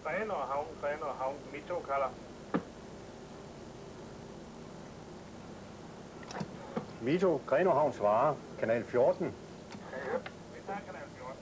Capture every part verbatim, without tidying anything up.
Grenaa havn, Grenaa havn, Mito kalder. Mito, Grenaa havn svarer. Kanal fjorten. Ja, ja. Vi tager kanal fjorten.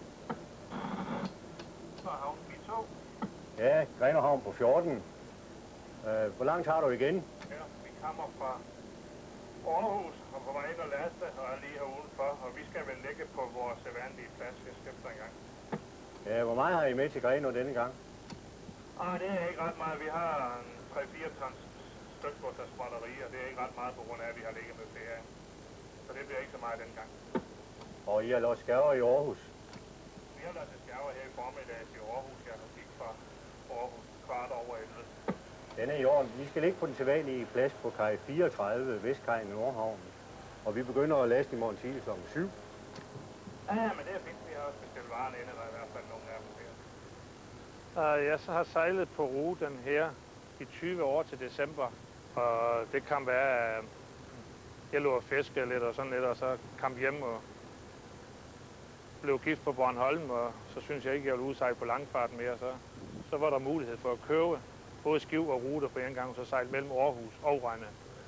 Så havn, Mito. Ja, Grenaa havn på fjorten. Uh, hvor langt har du igen? Ja, vi kommer fra Aarhus og på vej ind og laste og er lige her udenfor. Og vi skal vel ligge på vores vanlige plads, hvis efter en gang. Ja, hvor meget har I med til Grenaa denne gang? Ah, det er ikke ret meget. Vi har en tre fire tons stykgods af småtteri, og det er ikke ret meget på grund af, at vi har ligget med ferie. Så det bliver ikke så meget dengang. Og I har lavet skærver i Aarhus? Vi har lavet skærver her i formiddag til Aarhus. Jeg har gik fra Aarhus kvart over elleve. Den er i orden. Vi skal ligge på den sædvanlige plads på kaj fireogtredive, Vestkajen i Nordhavnen. Og vi begynder at laste i morgen tidlig klokken syv. Ja, men det er fint. Vi har også bestilt varen inde, og i hvert fald nogle af dem her. Uh, jeg så har sejlet på ruten her i tyve år til december, og det kan være, at jeg lå og fiske lidt og sådan lidt, og så kom hjem og blev gift på Bornholm, og så synes jeg ikke, jeg ville udsejle på langfart mere. Så, så var der mulighed for at købe både skiv og ruter på en gang, og så sejle mellem Aarhus og Rønne.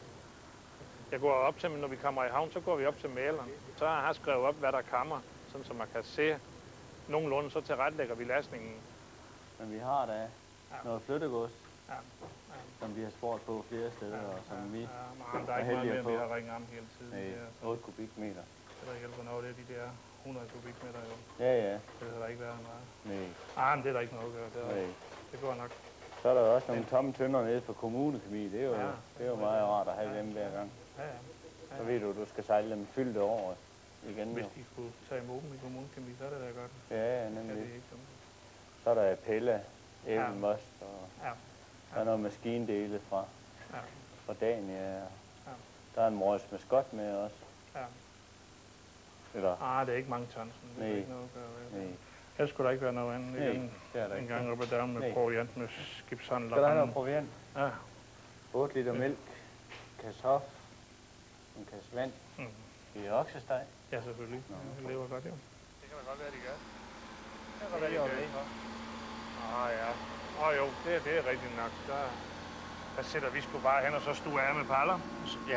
Jeg går op til, når vi kommer i havn, så går vi op til maleren. Så har jeg skrevet op, hvad der kommer, sådan så man kan se nogenlunde, så tilrettelægger vi lastningen. Men vi har da ja. noget flyttegods, Ja. Ja. som vi har spurgt på flere steder, ja, og som ja, vi ja, men der er ikke meget mere, vi har ringet om hele tiden. Nej, Det er otte kubikmeter. Det der hjælper noget, det er de der hundrede kubikmeter jo. Ja, ja. Det har der ikke været meget. Nej. Ah, men det er der ikke noget at gøre. Det, er, Nej. det går nok. Så er der også nogle tomme tønder nede for kommunekemi. Det er jo, Ja, det er jo meget rart at have dem hver gang. Ja, ja. Ja, Så ved du, at du skal sejle dem fyldte over igen. Hvis Jo. de skulle tage imod dem i kommunekemi, så er det da godt. Ja, Ja, det nemlig. er ikke dumt. Så er der pille, æblemost og Ja. der er noget maskindele fra, Ja. fra Dania. Ja. Der er en Morris Mascot med også. Ja. Eller, Ah, det er ikke mange tons, men det er Nej. ikke noget at gøre. nej, Ellers skulle der ikke være noget andet nej, igen. det er der En ikke. gang oppe der med Nej. proviant med skibshandler. Skal der have noget proviant? Ja. otte liter mælk, kasse hof, en kasse vand. Mm. I oksesteg. Ja, selvfølgelig. Nå. Ja, det lever godt, jo. Det kan da godt være, de gør. Det kan Det godt være, de gør gør. vi. Ah ja. Åh oh, jo, det, det er rigtigt nok. Der, der sætter vi sgu bare hen og så stuer af med paller. Ja.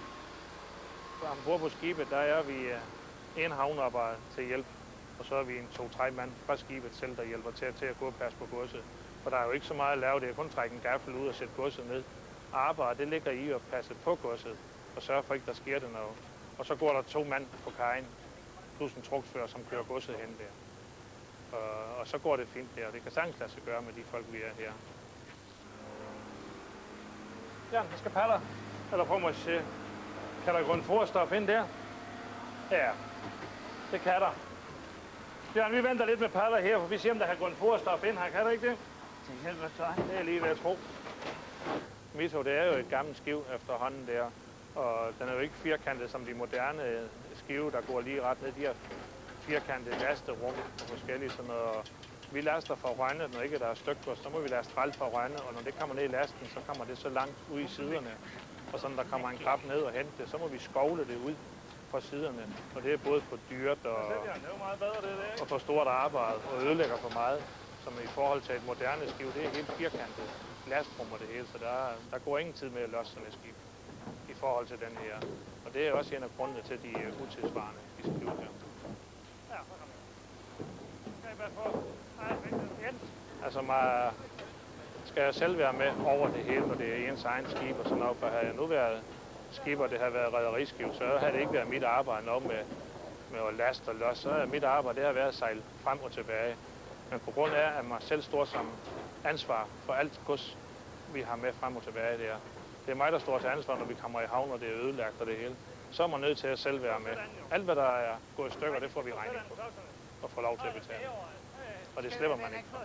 Så ombord på skibet, der er vi uh, en havnearbejder til hjælp. Og så er vi en to-tre mand fra skibet selv, der hjælper til, til at gå og passe på godset. For der er jo ikke så meget at lave, det er kun at trække en gaffel ud og sætte godset ned. Arbejdet, det ligger i at passe på godset og sørge for ikke, der sker det noget. Og så går der to mand på kajen, plus en trucksfører, som kører godset hen der. Og, og så går det fint der. Det kan sagtens lade sig gøre med de folk, vi er her. Jan, der skal paller. Eller prøv at se. Kan der gå en forstof ind der? Ja, det kan der. Bjørn, vi venter lidt med paller her, for vi ser, om der kan gå en forstof ind her. Kan der ikke det? Det hjælper så. Det er lige ved at tro. Mito, det er jo et gammelt skiv efterhånden der. Og den er jo ikke firkantet som de moderne skive, der går lige ret ned. De har firkantede lasterum og forskellige sådan noget. Vi laster fra Rønne, når ikke der er stykgods, så må vi laste træl fra Rønne, og når det kommer ned i lasten, så kommer det så langt ud i siderne. Og så når der kommer en krab ned og hente det, så må vi skovle det ud fra siderne. Og det er både for dyrt og, og for stort arbejde og ødelægger for meget. Som i forhold til et moderne skiv, det er helt firkantet lastrum og det hele, så der, der går ingen tid med at losse sådan et skib i forhold til den her. Og det er også en af grundene til, at de er utidsvarende, de skive her. Ja, så kom jeg. Altså, man skal jeg selv være med over det hele, når det er ens egen skib og sådan noget. For havde jeg nu været skib, og det har været rederiskib, så havde det ikke været mit arbejde noget med, med at laste og losse. Så er mit arbejde, det har været at sejle frem og tilbage. Men på grund af, at man selv står som ansvar for alt gods, vi har med frem og tilbage der. Det er mig, der står til ansvar, når vi kommer i havn, og det er ødelagt og det hele. Så er man nødt til at selv være med. Alt, hvad der er gået i stykker, det får vi regning på. Og får lov til at betale. Og det slipper man ikke.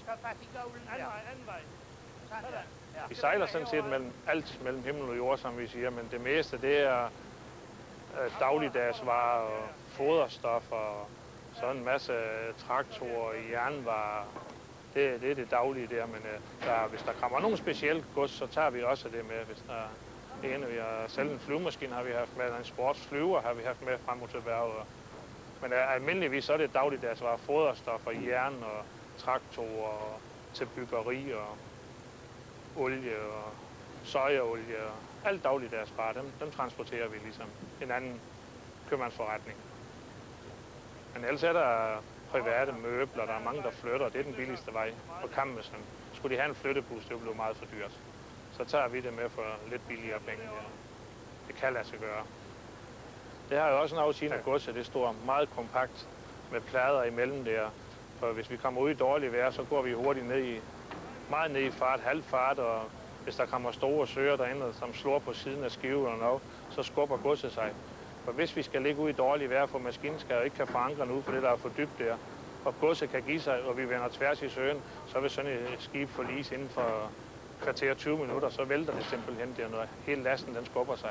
Vi sejler sådan set mellem alt mellem himmel og jord, som vi siger, men det meste, det er øh, dagligdagsvarer og foderstof og så en masse traktorer, jernvarer. Det, det er det daglige der, men øh, der, hvis der kommer nogen specielt gods, så tager vi også det med. Hvis der er en, vi har selv en flyvemaskine, har vi haft med, en sportsflyver har vi haft med frem og tilbage. Men øh, almindeligvis så er det dagligdagsvarer, foderstof og jern og traktorer og til byggeri og olie og sojaolie og alt dagligdags varer, dem, dem transporterer vi ligesom en anden købmandsforretning. Men ellers er der private møbler, der er mange, der flytter, det er den billigste vej på Kammersøn. Skulle de have en flyttebus, det ville blive meget for dyrt. Så tager vi det med for lidt billigere penge. Ja. Det kan lade sig gøre. Det har jo også en afsigende af godset, det står meget kompakt med plader imellem der. For hvis vi kommer ud i dårligt vejr, så går vi hurtigt ned i, meget ned i fart, halv fart, og hvis der kommer store søer derinde, som slår på siden af skiven eller noget, så skubber godset sig. For hvis vi skal ligge ud i dårligt vejr, for maskinen skal jo ikke kan forankre den ud, for det der er for dybt der, og godset kan give sig, og vi vender tværs i søen, så vil sådan et skib forlise inden for kvarter tyve minutter, så vælter det simpelthen der, når hele lasten den skubber sig.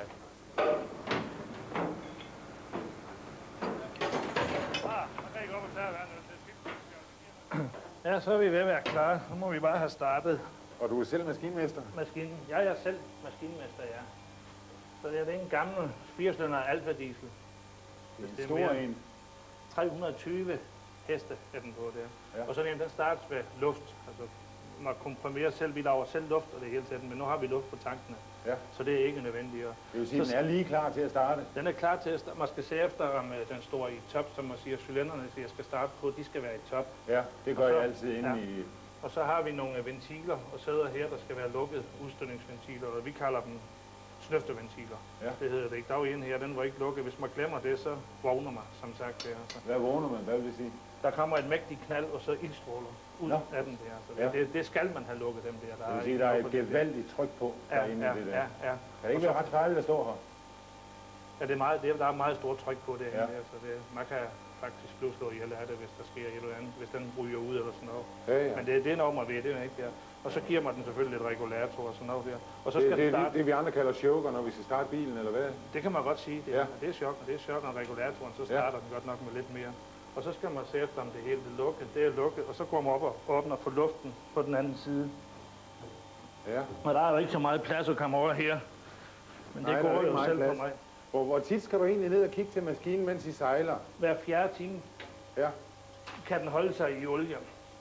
Ja, så er vi ved at være klar. Så må vi bare have startet. Og du er selv maskinmester? Maskinen. Jeg er selv maskinmester, ja. Så det er en gammel firecylinder Alfa Diesel. Det er en stor en. tre hundrede og tyve heste er den på der. Ja. Og sådan en, den startes med luft. Altså, man komprimerer selv, vi laver selv luft og det hele tiden, men nu har vi luft på tankene. Ja. Så det er ikke nødvendigt. Det vil sige, at den er lige klar til at starte? Den er klar til at starte. Man skal se efter, om den står i top, som man siger, cylinderne siger, skal starte på, de skal være i top. Ja, det gør så, jeg altid inde ja. i... Og så har vi nogle ventiler og sæder her, der skal være lukket, udstødningsventiler, og vi kalder dem snøfteventiler. Ja. Det hedder det ikke. Der er en her, den var ikke lukket. Hvis man glemmer det, så vågner man, som sagt. Der. Så. Hvad vågner man? Hvad vil det sige? Der kommer et mægtigt knald, og så ildstråler ud Nå. af den der. Så ja. det, det skal man have lukket, dem der. Der det vil sige, der er et gevaldigt tryk på ja, derinde ja, i det der. Ja, ja. Kan det ikke være ret farligt at stå her? Ja, det er meget, det er, der er meget stort tryk på det. Ja. Der, så det, man kan faktisk blive slået ihjel af det, hvis der sker et eller andet, hvis den ryger ud eller sådan noget. Ja, ja. Men det, det er noget, man ved, det er ikke der. Og så giver man den selvfølgelig lidt regulator og sådan noget der. Og så det, skal det, den starte. Det, det vi andre kalder choker, når vi skal starte bilen, eller hvad? Det kan man godt sige. Det, ja. det er chok, og det er chok, når regulatoren, så starter ja. den godt nok med lidt mere. Og så skal man se efter, om det hele er lukket. Det er lukket, og så går man op og åbner for luften på den anden side. Ja. Og der er jo ikke så meget plads at komme over her. Men det Nej, går jo selv plads. for mig. Hvor, hvor tit skal du egentlig ned og kigge til maskinen, mens I sejler? Hver fjerde time ja. kan den holde sig i olie.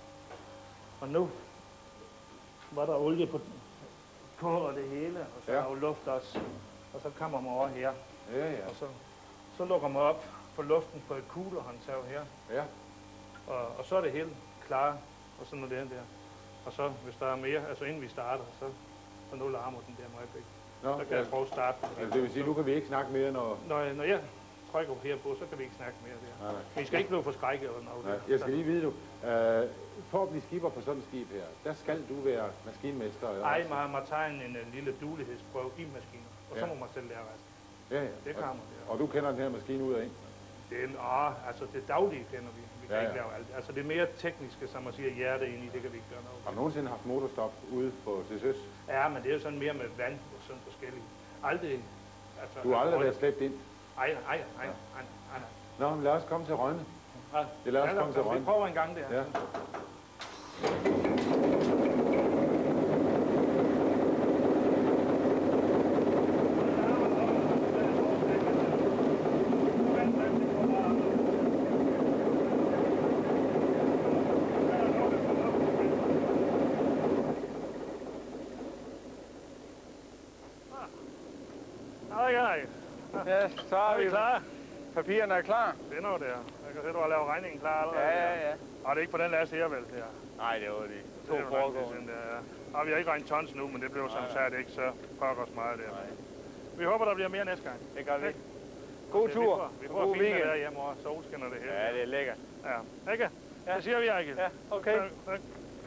Og nu var der olie på, på og det hele, og så ja. er jo luft også. Og så kommer man over her. Ja, ja. Og så, så lukker man op for luften på et kuglerhåndtag her. Ja. Og, og så er det helt klar, og sådan noget der. Og så, hvis der er mere, altså inden vi starter, så, så nu larmer den der meget begge. Nå, så kan ja. jeg prøve at starte. Altså, det vil sige, nu kan vi ikke snakke mere, når... Når, når jeg trykker her på, så kan vi ikke snakke mere der. Nej, nej. Men I skal ikke blive forskrækket eller noget. Nej, jeg skal lige vide, du. Uh, for at blive skipper på sådan et skib her, der skal du være maskinmester? Eller Ej, man, man tager en, en lille duelighedsprøve i maskinen, og ja. så må man selv lære resten. Ja, ja. Det kan man. Og, og du kender den her maskine ud af ind? Det er, åh, altså det daglige kender vi. Vi kan ja, ja. ikke lave alt. Altså det mere tekniske, som man siger, hjerte ind i, det kan vi ikke gøre noget. Har du nogensinde haft motorstop ude på til søs? Ja, men det er jo sådan mere med vand og sådan forskelligt. Aldrig. Altså, du har aldrig været slæbt ind? Ej, ej, ej, ej, ej. Nå, men lad os komme til Rønne. Ja, det lad os ja, komme til Rønne. Vi prøver en gang der. Ja. Ja, så er vi klar. Papirerne er klar. Det er noget der. Jeg kan se, du har lavet regningen klar allerede. Ja, ja, ja. Og det er ikke på den last her, vel? Der. Nej, det var de to foregående. Ja, vi har ikke regnet tons nu, men det blev som sagt ikke så pokkers meget der. Nej. Vi håber, der bliver mere næste gang. Det gør vi. God tur. Vi får, vi får fint med der hjemme, og solskinner det hele. Ja, det er lækkert. Ja. Ikke? Ja. Det siger vi, Ejgil. Ja, okay. Tak, tak.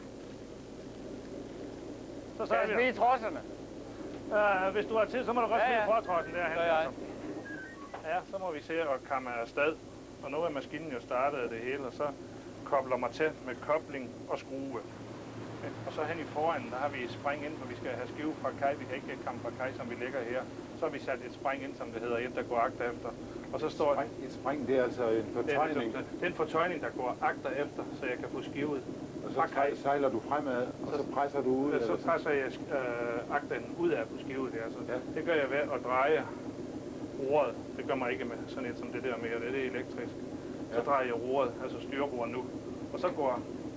Så skal jeg smide trodserne? Uh, hvis du har tid, så må du godt ja, smide ja. fortrossen derhen. Så jeg. Ja, så må vi se at komme afsted. Og nu er maskinen jo startet det hele, og så kobler mig til med kobling og skrue. Og så hen i foran, der har vi et spring ind, hvor vi skal have skive fra kaj. Vi kan ikke komme fra kaj, som vi ligger her. Så har vi sat et spring ind, som det hedder, et der går agter efter. Og så står spring, et spring, det er altså en fortøjning? Det er, det er en fortøjning, der går agter efter, så jeg kan få skivet. Og så sejler du fremad, og så presser du ud? Ja, så presser jeg øh, agten ud af på skivet der. Så ja. Det gør jeg ved at dreje roret. Det gør mig ikke med sådan et som det der mere. Det er det elektrisk. Så ja. drejer jeg roret, altså styreroret nu. Og så går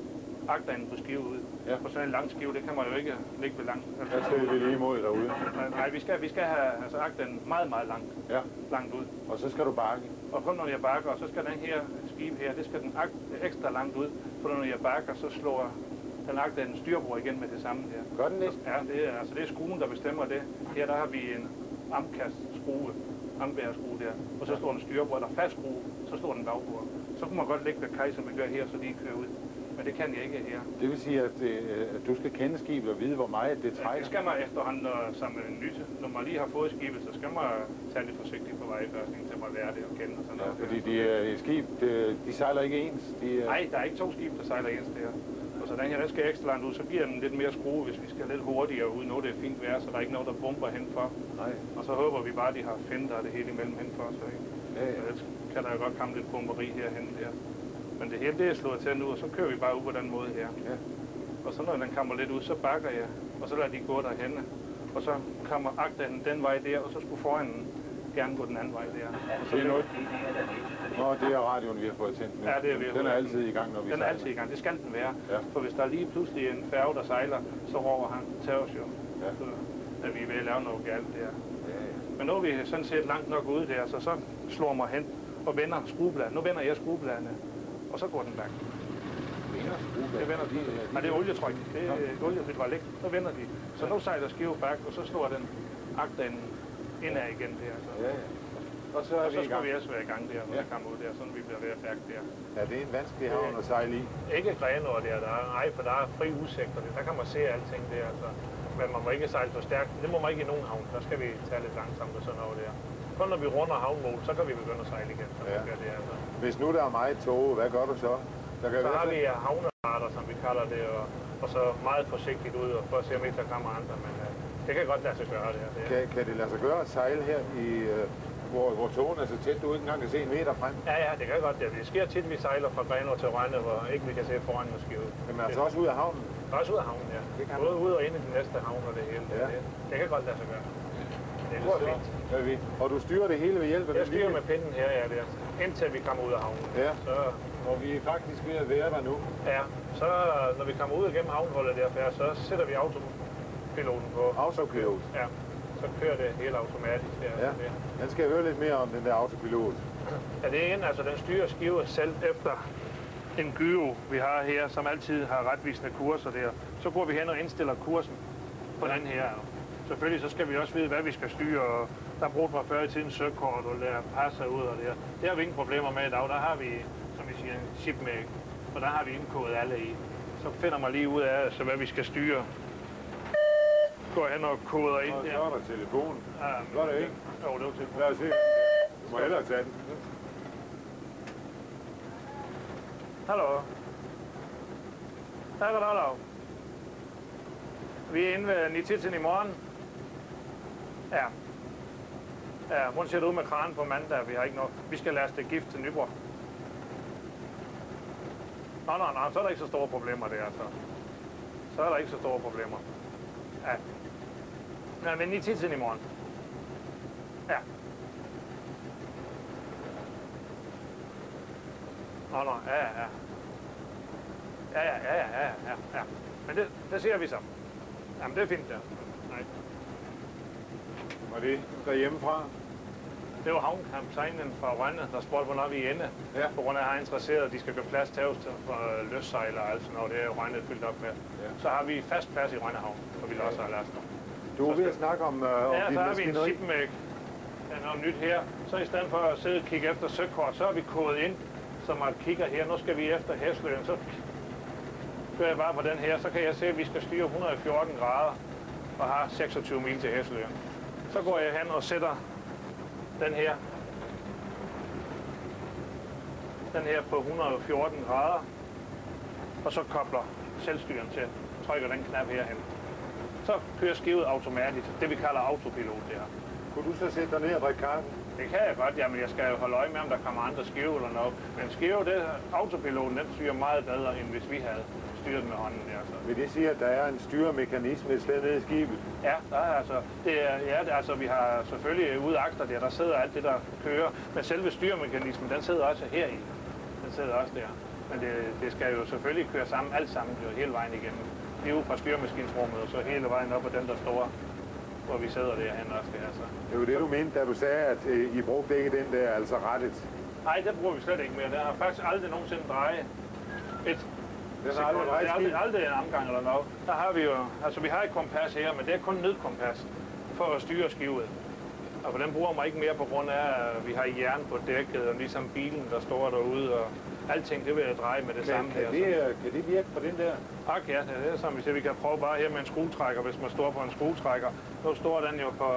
agtanden på skive ud. Ja. På sådan en lang skive, det kan man jo ikke ligge ved langt. Altså, Der skal vi lige imod derude. nej, vi skal, vi skal have altså, agtanden meget, meget langt, Ja. langt ud. Og så skal du bakke. Og kun når jeg bakker, så skal den her skive her, det skal den agt, ekstra langt ud. For når jeg bakker, så slår den agtanden styrbord igen med det samme der. Gør den det? Ja, det er, altså, det er skruen, der bestemmer det. Her der har vi en amkastskrue, ambæreskrue der, og så står den styrbord, eller fast skrue, så står den bagbord. Så kunne man godt lægge ved kaj, som vi gør her, så de kører ud. Men det kan jeg ikke her. Det vil sige, at, øh, at du skal kende skibet og vide, hvor meget det trækker. Det skal man efterhånden, når, som en nyt, når man lige har fået skibet, så skal man tage lidt forsigtigt på vej først, indtil man lærer det at kende og sådan Ja, noget. fordi de, øh, skib, de, de sejler ikke ens. De, øh... Nej, der er ikke to skibe, der sejler ens der. Og så den her, den skal ekstra langt ud, så giver den lidt mere skrue, hvis vi skal lidt hurtigere ud. Nu det er fint vejr, så der er ikke noget, der bomber hen for. Nej. Og så håber vi bare, at de har finter det hele imellem hen for. Så, ikke? Ja, ja. Så ellers kan der jo godt komme lidt bomberi herhen der. Men det hele det er slået til nu, og så kører vi bare ud på den måde her. Ja. Og så når den kommer lidt ud, så bakker jeg, og så lader de gå derhenne. Og så kommer agtanden den vej der, og så skulle foran gerne gå den anden vej der. Og så Det er noget. Nå, det er radioen, vi har fået tændt nu. Ja, det er vi. Den er altid i gang, når vi Den er sejler. altid i gang, det skal den være. Ja. For hvis der er lige pludselig en færge, der sejler, så råber han til os jo. Ja. Så er vi ved at lave noget galt der. Ja, ja. Men nu er vi sådan set langt nok ude der, så så slår mig hen og vender skruebladet. Nu vender jeg skruebladene, og så går den bak. Det vender de. Nej, det er olietryk. Det er olie, det var lægt. Så vender de. Så nu sejler skive bak, og så slår den agtanden indad igen der. Så. Ja, ja. Og så er Og vi så i skal gang. vi også være i gang der, når Ja. vi kommer ud der, sådan vi bliver ved at færdigt der. Ja, det er en vanskelig havn at sejle i. Ikke Grenaa der, der er, nej, for der er fri udsigt, og det, der kan man se alting der, altså. Men man må ikke sejle for stærkt. Det må man ikke i nogen havn. Der skal vi tage lidt langsomt og sådan noget der. Kun når vi runder havnmål, så kan vi begynde at sejle igen. Så, Ja. ja. det, altså. Hvis nu der er meget tog, hvad gør du så? Der kan Så i har hvert vi fald- havneretter, som vi kalder det, og, og så meget forsigtigt ud, og for at se om ikke der kommer andre. Men uh, det kan godt lade sig gøre det. det Kan, kan det lade sig gøre at sejle her, i, øh, hvor, hvor togen er så tæt, du ikke engang kan se en meter frem? Ja, ja, det kan godt. Ja. Det sker tit, at vi sejler fra Grenaa til Rønne, hvor ikke vi kan se foran og skive. Men altså også ud af havnen? Også ud af havnen, ja. Det kan Både ud og ind i den næste havn og det hele. Ja. Det, det kan godt lade sig gøre. Det er Så fint. er vi. Og du styrer det hele ved hjælp af Jeg den styrer lille- med pinden her, ja, der, indtil vi kommer ud af havnen. Ja. Så, Og vi er faktisk ved at være der nu. ja, så når vi kommer ud igennem havnholdet der, så sætter vi autopiloten på. Autopilot. Ja, så kører det helt automatisk der. Ja. Der. Den skal jeg høre lidt mere om, den der autopilot. Ja, det er igen, altså den styrer skiver selv efter en gyro, vi har her, som altid har retvisende kurser der. Så går vi hen og indstiller kursen på den her. Selvfølgelig så skal vi også vide, hvad vi skal styre, og der brugte man før i tiden søkort og lære passer ud og det. Det har vi ingen problemer med i dag. Der har vi, som vi siger, en chipmæk, og der har vi indkodet alle i. Så finder man lige ud af, så hvad vi skal styre. Går hen og koder ind Og så der. er der telefonen. Ja, Var det ikke? Jo, det var til. Lad os se. Du må hellere tage den. Hallo. Hallo, hallo. Vi er inde ved ni-tiden i morgen. Ja. Ja, hvordan ser det ud med kranen på mandag? Vi har ikke noget. Vi skal laste gift til Nyborg. Nå, nå, nå, så er der ikke så store problemer der, altså. Så er der ikke så store problemer. Ja. Ja, men ni-tiden i morgen. Ja. Nå, nå, ja, ja, ja. Ja, ja, ja, ja, ja, ja, ja. Men det, det ser vi så. Jamen, det er fint, der. Nej. Var det derhjemmefra? Det var havnkaptajnen fra Rønne, der spurgte, hvornår vi er inde. Ja. På grund af, at han er interesseret, at de skal gøre plads til os til for løssejler og alt sådan noget. Det er Rønne fyldt op med. Ja. Så har vi fast plads i Rønne Havn, hvor vi også har laster. Du er ved at snakke om, øh, om Ja, din så har vi en maskineri. chipmæk. Der er noget nyt her. Så i stedet for at sidde og kigge efter søkort, så har vi kodet ind, så man kigger her. Nu skal vi efter Hæsløen. Så kører jeg bare på den her. Så kan jeg se, at vi skal styre et hundrede og fjorten grader og har seksogtyve mil til Hæsløen. Så går jeg hen og sætter den her. Den her på et hundrede og fjorten grader. Og så kobler selvstyren til. Trykker den knap herhen. Så kører skivet automatisk. Det vi kalder autopilot der. Kunne du så sætte dig ned og drikke kaffe? Det kan jeg godt, jamen jeg skal jo holde øje med, om der kommer andre skive eller noget. Men skive, det, autopiloten, den styrer meget bedre, end hvis vi havde styret med hånden der. Så. Vil det sige, at der er en styremekanisme et sted nede i skibet? Ja, der er altså, det er, ja, det er, altså, vi har selvfølgelig ude akter der, der sidder alt det, der kører. Men selve styremekanismen, den sidder også her i. Den sidder også der. Men det, det skal jo selvfølgelig køre sammen, alt sammen, jo hele vejen igennem. Lige ude fra styremaskinsrummet, og så hele vejen op ad den der store, hvor vi sidder derhen også. Altså. Det var det, du mente, da du sagde, at øh, I brugte ikke den der, altså rettet. Nej, det bruger vi slet ikke mere. Den har faktisk aldrig nogensinde drejet et Den har aldrig drejet aldrig, aldrig en omgang eller noget. Der har vi jo, altså vi har et kompas her, men det er kun nødkompas for at styre skivet. Og den bruger man ikke mere på grund af, at vi har jern på dækket, og ligesom bilen, der står derude, og alting, det vil jeg dreje med det samme kan her. Det, kan det virke på den der? Ak, ja, det er som vi siger, vi kan prøve bare her med en skruetrækker, hvis man står på en skruetrækker. Nu står den jo på,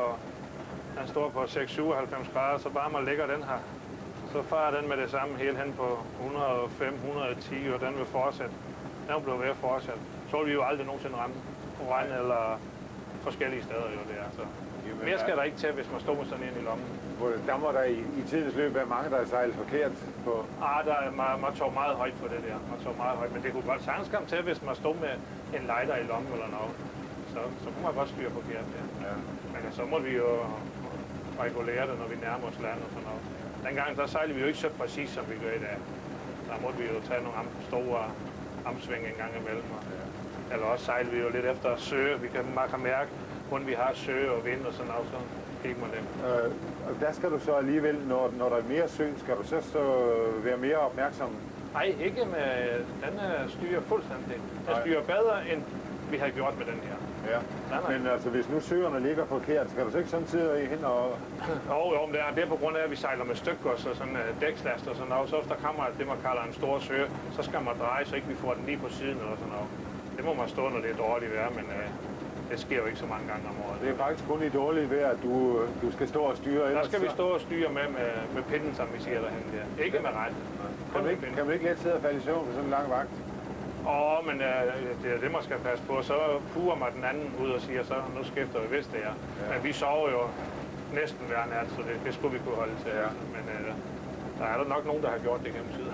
den står på seks syvoghalvfems grader, så bare man lægger den her, så farer den med det samme helt hen på et hundrede og fem til et hundrede og ti, og den vil fortsætte. Den bliver ved at fortsætte. Så vil vi jo aldrig nogensinde ramme på regn eller forskellige steder, jo det er. Så. Mere skal der ikke til, hvis man står med sådan en i lommen. Der må der i, i tidens løb være mange, der er sejlet forkert på... Ah, der er, man, man tog meget højt på det der. Man tog meget højt, men det kunne godt sagtens komme til, hvis man stod med en lighter i lommen eller noget. Så, så kunne man godt styre forkert der. Ja. Men så må vi jo regulere det, når vi nærmer os land og sådan noget. Dengang der sejlede vi jo ikke så præcis, som vi gør i dag. Der måtte vi jo tage nogle store amsving en gang imellem. Ja. Eller også sejlede vi jo lidt efter søge. Vi kan, man kan mærke, hvordan vi har sø og vind og sådan noget, så kigger man dem. Øh, der skal du så alligevel, når, når der er mere sø, skal du så, så være mere opmærksom? Nej, ikke med, den styrer fuldstændig. Den styrer bedre, end vi har gjort med den her. Ja, men altså hvis nu søerne ligger forkert, skal du så ikke samtidig hen og... Jo, jo, men det er, det er på grund af, at vi sejler med stykgods og sådan uh, dækslast og sådan noget. Så efter kommer det, man kalder en stor sø, så skal man dreje, så ikke vi får den lige på siden eller sådan noget. Det må man stå, når det er dårligt vejr, men uh, det sker jo ikke så mange gange om året. Det er faktisk kun i dårligt vejr, at du, du skal stå og styre. Der skal vi stå og styre med, med, med pinden, som vi siger derhen der. Ikke med regn. Kan du ikke, kan du ikke let sidde og falde i søvn på sådan en lang vagt? Åh, oh, men uh, det er det, man skal passe på. Så purer man den anden ud og siger, så nu skifter vi, hvis det er. Ja. Men vi sover jo næsten hver nat, så det, det skulle vi kunne holde til. Ja. Men uh, der er der nok nogen, der har gjort det gennem tiden.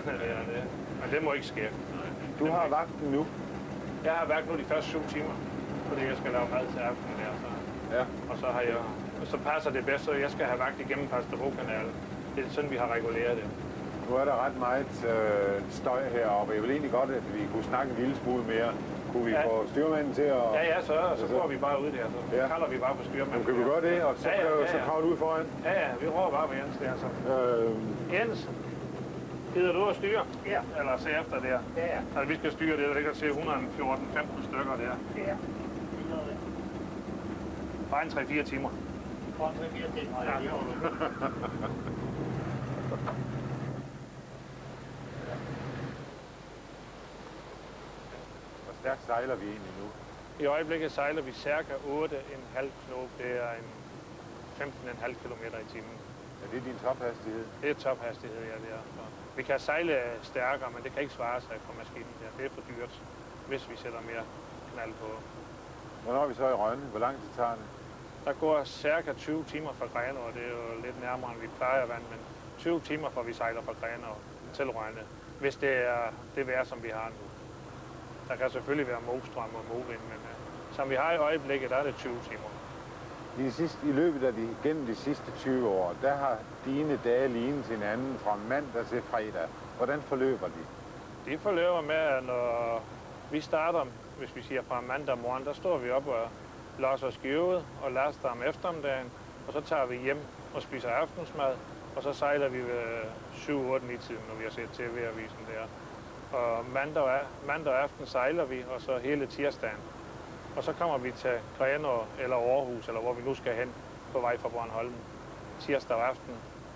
Men det må ikke ske. Du har vagten nu? Jeg har vagt nu de første syv timer, fordi jeg skal lave mad til aftenen der. Så. Ja. Og så har jeg, og så passer det bedst, så jeg skal have vagt igennem Falsterbokanalen. Det er sådan, vi har reguleret det. Nu er der ret meget øh, støj heroppe. Jeg vil egentlig godt, at vi kunne snakke en lille smule mere. Kunne vi ja. få styrmanden til at... Ja, ja, så, så går vi bare ud der. Så ja. kalder vi bare på styrmanden. Men kan vi gøre det, og så, ja, ja, ja, ja. så kravler du ud foran? Ja, ja, vi råber bare på Jens der. Så. Øh... Jens, gider du at styre? Ja. Eller se efter der? Ja, ja. Altså, vi skal styre det, der ligger til et hundrede og fjorten til femten stykker der. Ja. Bare en tre fire timer. Bare en tre fire timer, ja. ja. Hvor stærkt sejler vi egentlig nu? I øjeblikket sejler vi cirka otte komma fem knop. Det er en femten komma fem kilometer i timen. Er det din tophastighed? Det er tophastighed, ja. Det er. Så vi kan sejle stærkere, men det kan ikke svare sig på maskinen der. Det er for dyrt, hvis vi sætter mere knald på. Hvornår er vi så i Rønne? Hvor lang tid tager det? Der går cirka tyve timer fra Grenaa, og det er jo lidt nærmere, end vi plejer vand, men tyve timer fra vi sejler fra Grenaa til Rønne, hvis det er det vejr, som vi har nu. Der kan selvfølgelig være modstrøm og modvind, men uh, som vi har i øjeblikket, der er det tyve timer. I, de sidste, I løbet af de, gennem de sidste tyve år, der har dine dage lignet hinanden fra mandag til fredag. Hvordan forløber de? De forløber med, at når vi starter, hvis vi siger fra mandag morgen, der står vi op og losser skivet og laster om eftermiddagen, og så tager vi hjem og spiser aftensmad, og så sejler vi ved syv otte ni tiden, når vi har set T V-avisen der. Og mandag, mandag aften sejler vi, og så hele tirsdagen. Og så kommer vi til Grenaa eller Aarhus, eller hvor vi nu skal hen på vej fra Bornholm tirsdag aften.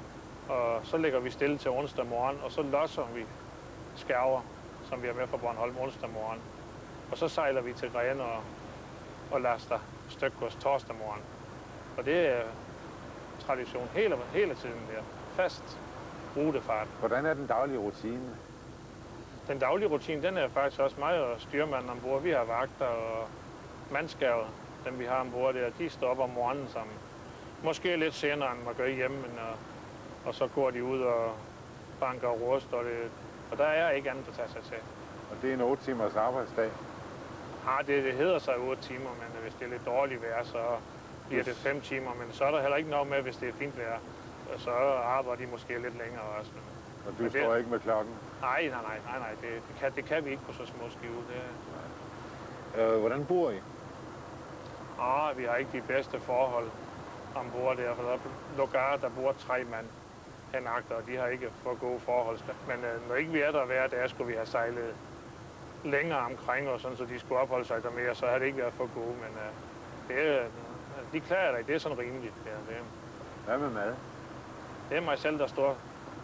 Og så ligger vi stille til onsdag morgen, og så losser vi skærver, som vi har med fra Bornholm onsdag morgen. Og så sejler vi til Grenaa og laster stykgods torsdag morgen. Og det er tradition hele, hele tiden der. Fast rutefart. Hvordan er den daglige rutine? Den daglige rutine, den er faktisk også mig og styrmanden ombord. Vi har vagter og mandskaber, dem vi har ombord der. De står op om morgenen sammen. Måske lidt senere, end man gør hjemme, men, og, og så går de ud og banker og rust, og, det, og der er ikke andet at tage sig til. Og det er en otte timers arbejdsdag? Ja, det, det hedder sig otte timer, men hvis det er lidt dårligt vejr, så bliver det fem timer. Men så er der heller ikke noget med, hvis det er fint vejr. Så arbejder de måske lidt længere også. Og du Men det- står ikke med klokken. Nej, nej, nej, nej, nej. Det, det, kan, det kan vi ikke på så små skive. Det, Øh, hvordan bor I? ah, vi har ikke de bedste forhold ombord der, for der er lugar, der bor tre mand henagter, og de har ikke for gode forhold. Men øh, når ikke vi er der hver dag, skulle vi have sejlet længere omkring, og sådan, så de skulle opholde sig der mere, så har det ikke været for gode. Men øh, det er, de klarer det, det er sådan rimeligt. Ja, det, Hvad med mad? det er mig selv, der står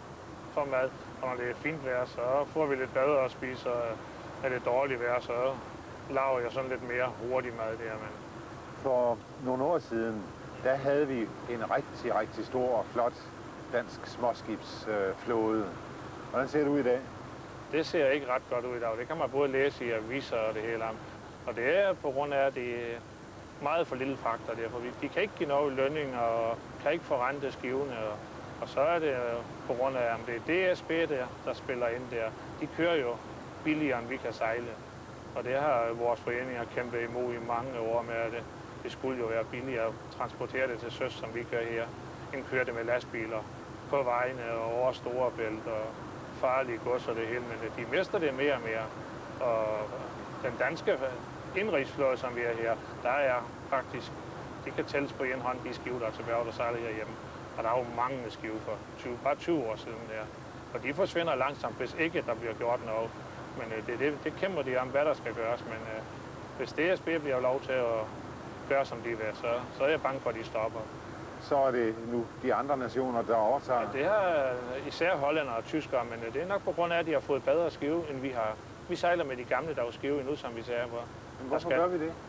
for mad, og når det er fint vejr, så får vi lidt bedre at spise, og er det dårligt vejr, så laver jeg sådan lidt mere hurtig mad der. Men For nogle år siden, der havde vi en rigtig, rigtig stor og flot dansk småskibsflåde. Hvordan ser det ud i dag? det ser ikke ret godt ud i dag. Det kan man både læse i aviser og det hele om. Og det er på grund af, at det er meget for lille fragter derfor. De kan ikke give noget lønning og kan ikke forrente skivene. Og, og så er det på grund af, om det er D S B, der, der spiller ind der. De kører jo billigere, end vi kan sejle. Og det har vores foreninger kæmpet imod i mange år med, at det, det skulle jo være billigere at transportere det til søs, som vi gør her, end køre det med lastbiler på vejene og over Storebælt og farlige gods og det hele. Men de mister det mere og mere. Og den danske indrigsflåde, som vi er her, der er faktisk, de kan tælles på en hånd, de skive, der er tilbage, der sejler herhjemme. Og der er jo mange skive for tyve, bare tyve år siden der. Og de forsvinder langsomt, hvis ikke der bliver gjort noget. Men øh, det, det, det kæmper de om, hvad der skal gøres. Men øh, hvis D S B bliver lov til at gøre, som de vil, så, så er jeg bange for, at de stopper. Så er det nu de andre nationer, der overtager. Ja, det er især hollændere og tyskere, men øh, det er nok på grund af, at de har fået bedre skive, end vi har. Vi sejler med de gamle, der var skive endnu, som vi sagde. Hvor Men hvorfor skal, gør vi det?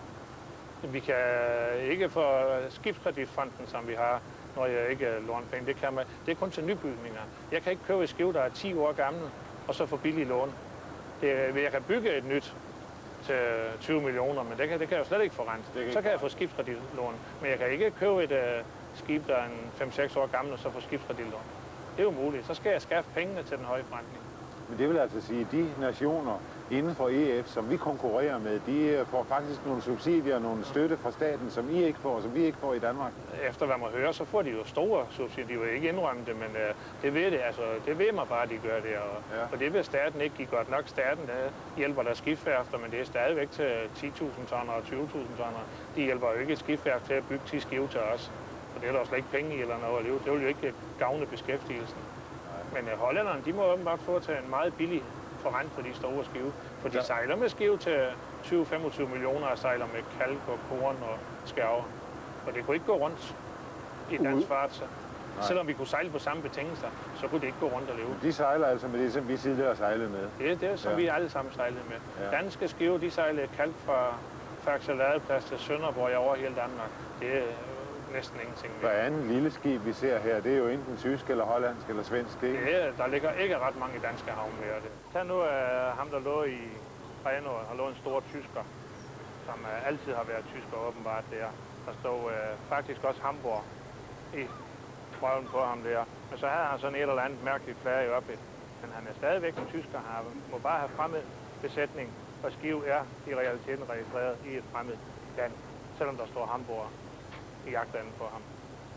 Vi kan ikke få skibskreditfonden, som vi har, når jeg ikke låner penge. Det, kan man, det er kun til nybygninger. Jeg kan ikke købe et skive, der er ti år gammel, og så få billig lån. Det, jeg kan bygge et nyt til tyve millioner, men det kan, det kan jeg jo slet ikke forrente. Så kan jeg få skibskreditlån, men jeg kan ikke købe et uh, skib, der er fem seks år gammel, og så få skibskreditlån. Det er jo muligt. Så skal jeg skaffe pengene til den høje forrentning. Men det vil altså sige, at de nationer inden for E F, som vi konkurrerer med, de får faktisk nogle subsidier, nogle støtte fra staten, som I ikke får, som vi ikke får i Danmark. Efter hvad man hører, så får de jo store subsidier. De vil ikke indrømme det, men uh, det ved det. Altså, det ved man bare, at de gør det. Og, Ja. og det vil staten ikke give godt nok. Staten der hjælper der skibsværfter, men det er stadigvæk til ti tusind tonner og tyve tusind tonner. De hjælper jo ikke et skibsværft til at bygge ti skive til os. Og det er der jo slet ikke penge i eller noget at leve. Det vil jo ikke gavne beskæftigelsen. Men uh, hollænderne, de må åbenbart få til en meget billig forrent for de store skive. For de Ja. sejler med skive til tyve til femogtyve millioner og sejler med kalk og korn og skærver. Og det kunne ikke gå rundt i dansk fart. Så. Selvom vi kunne sejle på samme betingelser, så kunne det ikke gå rundt og leve. De sejler altså med det, som vi tidligere har sejlet med. Det er det, som Ja. vi alle sammen sejlede med. Ja. Danske skive, de sejlede kalk fra Faxe Ladeplads til Sønderborg i over hele Danmark. Det er næsten ingenting Hver mere. anden lille skib, vi ser her, det er jo enten tysk eller hollandsk eller svensk, ikke? Det er, der ligger ikke ret mange danske havne mere. Det. Tag nu uh, ham, der lå i Reno, har lå en stor tysker, som uh, altid har været tysker åbenbart der. Der stod uh, faktisk også Hamburg i røven på ham der. Men så havde han sådan et eller andet mærkeligt flag oppe. Men han er stadigvæk en tysker. Han må bare have fremmed besætning, og skive er i realiteten registreret i et fremmed land, selvom der står Hamburg i jagtlandet på ham.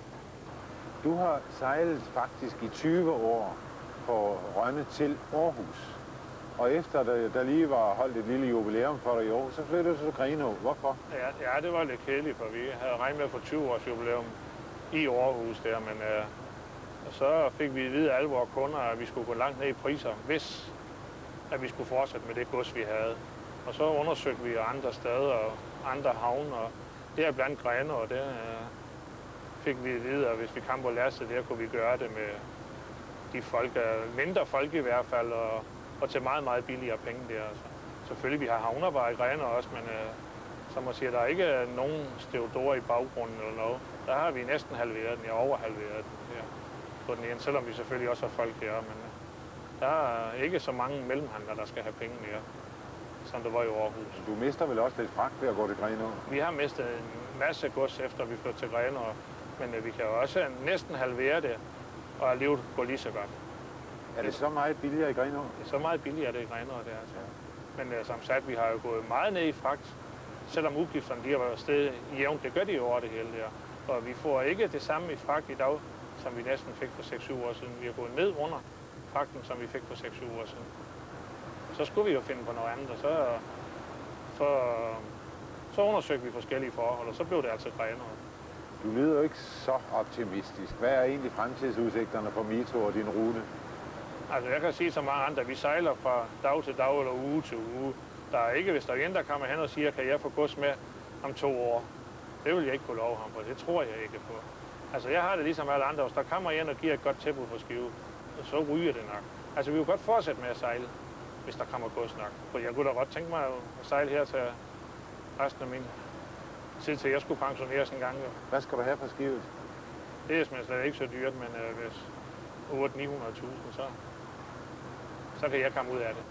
Du har sejlet faktisk i tyve år på Rønne til Aarhus. Og efter der, der lige var holdt et lille jubilæum for dig i år, så flyttede du til Grenaa. Hvorfor? Ja, ja, det var lidt kedeligt, for vi havde regnet med for tyve års jubilæum i Aarhus der, men øh, så fik vi at vide af alle vores kunder, at vi skulle gå langt ned i priser, hvis at vi skulle fortsætte med det gods, vi havde. Og så undersøgte vi andre steder og andre havne, og det er blandt Grenaa, og det øh, fik vi at vide, at hvis vi kom på lastet der, kunne vi gøre det med de folk, mindre folk i hvert fald, og, og til meget, meget billigere penge der. Altså. Selvfølgelig, vi har havnearbejde i Grenaa også, men øh, som man siger, der er ikke nogen Steodora i baggrunden eller noget. Der har vi næsten halveret den, ja, over halveret den her på den ene, selvom vi selvfølgelig også har folk der, men øh, der er ikke så mange mellemhandlere, der skal have penge mere, som der var i Aarhus. Du mister vel også lidt fragt ved at gå til Grenaa? Vi har mistet en masse gods, efter vi flyttede til Grenaa, men øh, vi kan jo også næsten halvere det, og alligevel gå lige så godt. Er det så meget billigere i Grenaa? Det er så meget billigere det i Grenaa, det er altså. Men uh, som sagt, vi har jo gået meget ned i fragt, selvom udgifterne de har været stedet jævnt. Det gør de jo over det hele der. Og vi får ikke det samme i fragt i dag, som vi næsten fik for seks syv år siden. Vi har gået ned under kontrakten, som vi fik for seks uger siden. Så skulle vi jo finde på noget andet, og så, så, så undersøgte vi forskellige forhold, og så blev det altså Grenaa. Du lyder jo ikke så optimistisk. Hvad er egentlig fremtidsudsigterne for Mito og din rute? Altså, jeg kan sige så mange andre, vi sejler fra dag til dag eller uge til uge. Der er ikke, hvis der er en, der kommer hen og siger, kan jeg få gods med om to år? Det vil jeg ikke kunne love ham på. Det tror jeg ikke på. Altså, jeg har det ligesom alle andre. Hvis der kommer en og giver et godt tilbud for Skive, så ryger det nok. Altså, vi vil godt fortsætte med at sejle, hvis der kommer gods nok. For jeg kunne da godt tænke mig at sejle her til resten af min tid, til jeg skulle pensioneres en gang. Hvad skal du have for skibet? Det er simpelthen slet ikke så dyrt, men øh, hvis otte til ni hundrede tusind, så, så kan jeg komme ud af det.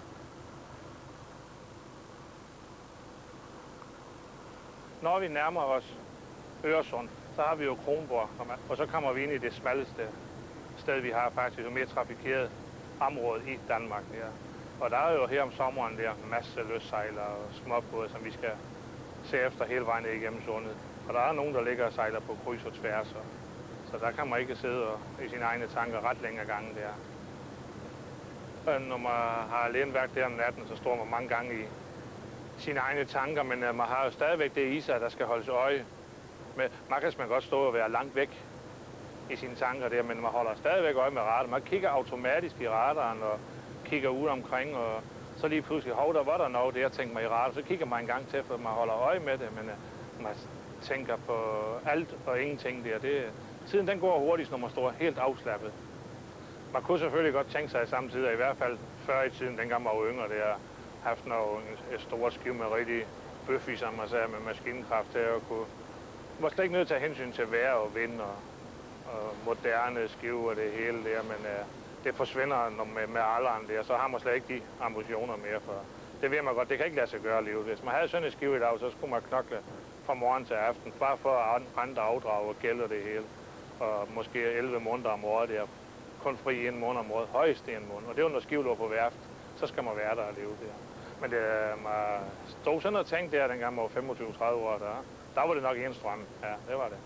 Når vi nærmer os Øresund, så har vi jo Kronborg, og så kommer vi ind i det smalleste sted, vi har faktisk, og mere trafikeret område i Danmark. Ja. Og der er jo her om sommeren der masse løssejlere og småbåde, som vi skal se efter hele vejen igennem sundet. Og der er nogen, der ligger og sejler på kryds og tværs, så der kan man ikke sidde og, i sine egne tanker ret længere gange der. Og når man har alene været der om natten, så står man mange gange i sine egne tanker, men uh, man har jo stadigvæk det i sig, der skal holdes øje med. Man kan man godt stå og være langt væk i sine tanker der, men man holder stadigvæk øje med radaren. Man kigger automatisk i radaren og kigger ud omkring, og så lige pludselig, hov, der var der noget, det jeg tænkte mig i radaren. Så kigger man en gang til, for man holder øje med det, men uh, man tænker på alt og ingenting der. Det, tiden den går hurtigt, når man står helt afslappet. Man kunne selvfølgelig godt tænke sig samtidig, i hvert fald før i tiden, dengang man var yngre, det har haft noget, et stort skiv med rigtig bøffi, som man sagde, med maskinkraft til at kunne. Man var slet ikke nødt til at hensyn til vejr og vind og, og moderne skive og det hele der, men uh, det forsvinder med, med alderen der, så har man slet ikke de ambitioner mere for. Det ved man godt, det kan ikke lade sig gøre livet. Hvis man havde sådan et skive i dag, så skulle man knokle fra morgen til aften, bare for at andre afdrage og gælde det hele. Og måske elleve måneder om året der. Kun fri en måned om året, højst en måned. Og det var, når skivet lå på værft, så skal man være der og leve der. Men det, man stod sådan og tænkte der, dengang man var femogtyve til tredive år, der, der var det nok en strøm. Ja, det var det.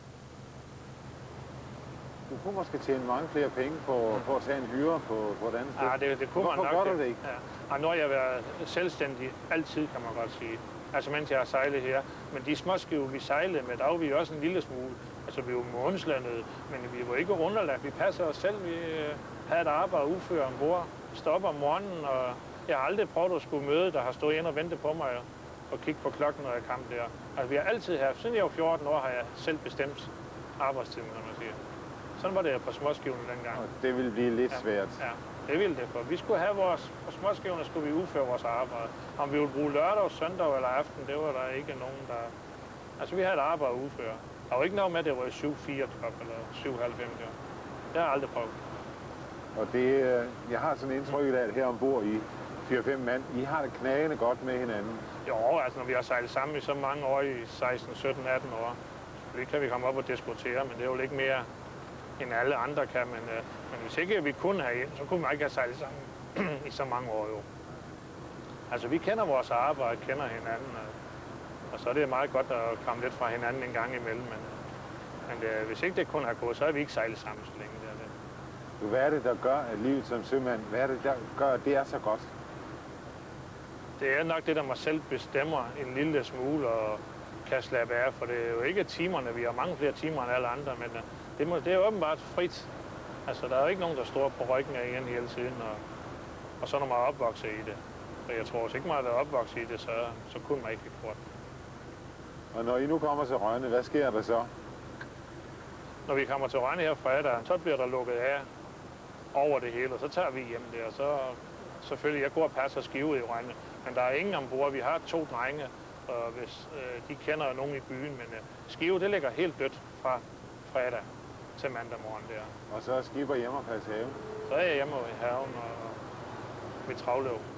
Du kunne måske tjene mange flere penge på, på at tage en hyre på, på et andet sted. Ja, det, det kunne Hvorfor man nok. gør du det ikke? Ja. Og nu har jeg været selvstændig altid, kan man godt sige. Altså mens jeg har sejlet her. Men de småskive, vi sejlede med, der var vi også en lille smule. Altså vi var månedslandede, men vi var ikke underladt. Vi passer os selv. Vi havde et arbejde at udføre ombord. Stopper om morgenen, og jeg har aldrig prøvet at skulle møde, der har stået ind og ventet på mig og kigge på klokken, når jeg kom der. Altså vi har altid haft, siden jeg var fjorten år, har jeg selv bestemt arbejdstiden, kan man sige. Sådan var det på småskivene dengang. Og det ville blive lidt ja, svært. Ja, det ville det, for vi skulle have vores, på småskivene skulle vi udføre vores arbejde. Om vi ville bruge lørdag, søndag eller aften, det var der ikke nogen, der... Altså vi havde et arbejde at udføre. Der var ikke noget med, at det var syv fire top eller syv halvfems. Det har jeg aldrig prøvet. Og det, jeg har sådan indtryk af, at her ombord i fire fem mand, I har det knagende godt med hinanden. Jo, altså når vi har sejlet sammen i så mange år, i seksten, sytten, atten år, det kan vi komme op og diskutere, men det er jo ikke mere end alle andre kan. Men, øh, men hvis ikke vi kunne have ind, så kunne man ikke have sejlet sammen i så mange år jo. Altså vi kender vores arbejde, kender hinanden, øh, og så er det meget godt at komme lidt fra hinanden en gang imellem. Men, men det, hvis ikke det kun har gået, så har vi ikke sejlet sammen så længe. Der, det. Du, hvad er det, der gør at livet som sømand? Hvad er det, der gør, at det er så godt? Det er nok det, der mig selv bestemmer en lille smule og kan slappe af, for det er jo ikke timerne. Vi har mange flere timer end alle andre, men det, må, det er åbenbart frit. Altså, der er jo ikke nogen, der står på ryggen af igen hele tiden, og, og så når man er opvokset i det. Så jeg tror, hvis ikke man er opvokset i det, så, så kunne man ikke have gjort det. Og når I nu kommer til Rønne, hvad sker der så? Når vi kommer til Rønne her fredag, så bliver der lukket af over det hele, og så tager vi hjem der. Så selvfølgelig, jeg går og passer skivet i Rønne, men der er ingen ombord. Vi har to drenge, og hvis øh, de kender nogen i byen, men øh, Skive, det ligger helt dødt fra fredag til mandag morgen der. Og så er Skipper hjemme og passe haven? Så er jeg hjemme i haven og ved Travløv.